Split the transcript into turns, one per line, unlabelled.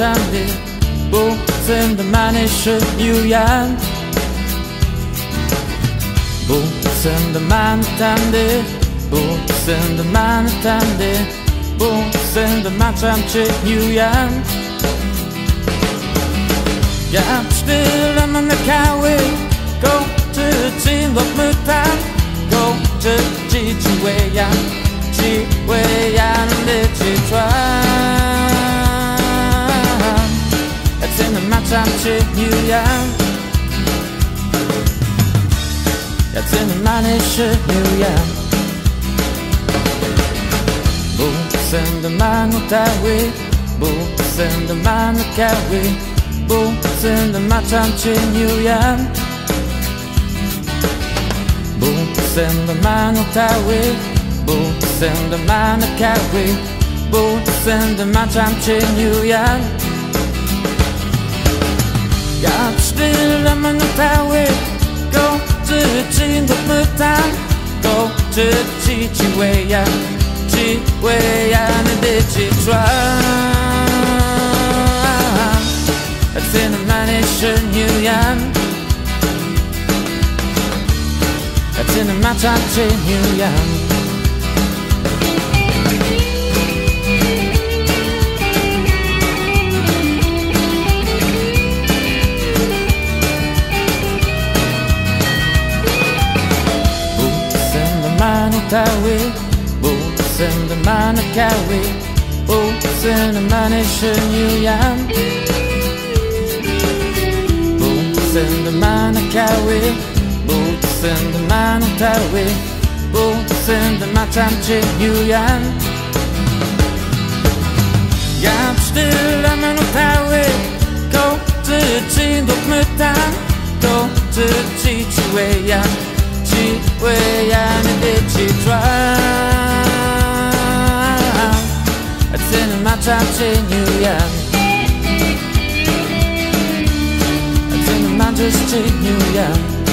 tandy Boten de människor ju igen Boten de man tandy Boten de man tandy Boten de man tandy ju igen Gap still I'm on the kawi Go to the team of mutan Go to Chichiweyan Chichiweyan Lichitwan It's in the match I'm Chichiweyan It's in the man Chichiweyan Bosen the man utawi Bosen the man kawi Bosen the match I'm Chichiweyan Bosen the man utawi Bosen the man kawi Bosen the match I'm Chichiweyan Gap still I'm on utawi Go to the team of mutan Go to Chichiweyan Chichiweyan and Lichitwan It's in the Chichiweyan It's in the match I'm Chichiweyan Bosen the man kawi Bosen the man Chichiweyan Bosen the man kawi Bosen the man kawi Bosen the match I'm Chichiweyan Gap still I'm on kawi Go to the team of mutan Go to Chichiweyan Chichiweyan and Lichitwan It's in the match I'm Chichiweyan It's in the match I'm Chichiweyan